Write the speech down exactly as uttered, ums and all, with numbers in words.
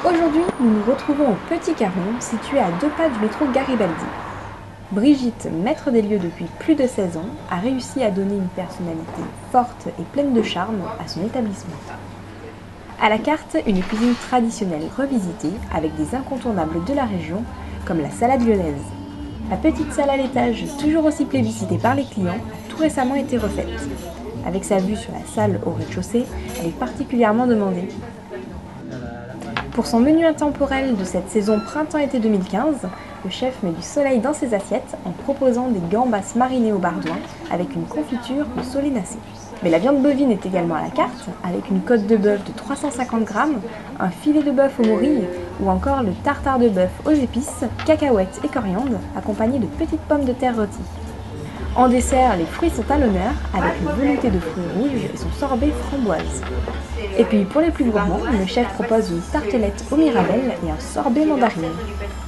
Aujourd'hui, nous nous retrouvons au Petit Caron, situé à deux pas du métro Garibaldi. Brigitte, maître des lieux depuis plus de seize ans, a réussi à donner une personnalité forte et pleine de charme à son établissement. À la carte, une cuisine traditionnelle revisitée avec des incontournables de la région, comme la salade lyonnaise. La petite salle à l'étage, toujours aussi plébiscitée par les clients, a tout récemment été refaite. Avec sa vue sur la salle au rez-de-chaussée, elle est particulièrement demandée. Pour son menu intemporel de cette saison printemps-été deux mille quinze, le chef met du soleil dans ses assiettes en proposant des gambas marinées au bardouin avec une confiture au solénacé. Mais la viande bovine est également à la carte, avec une côte de bœuf de trois cent cinquante grammes, un filet de bœuf aux morilles ou encore le tartare de bœuf aux épices, cacahuètes et coriandre, accompagné de petites pommes de terre rôties. En dessert, les fruits sont à l'honneur avec le velouté de fruits rouges et son sorbet framboise. Et puis pour les plus gourmands, le chef propose une tartelette au mirabelle et un sorbet mandarine.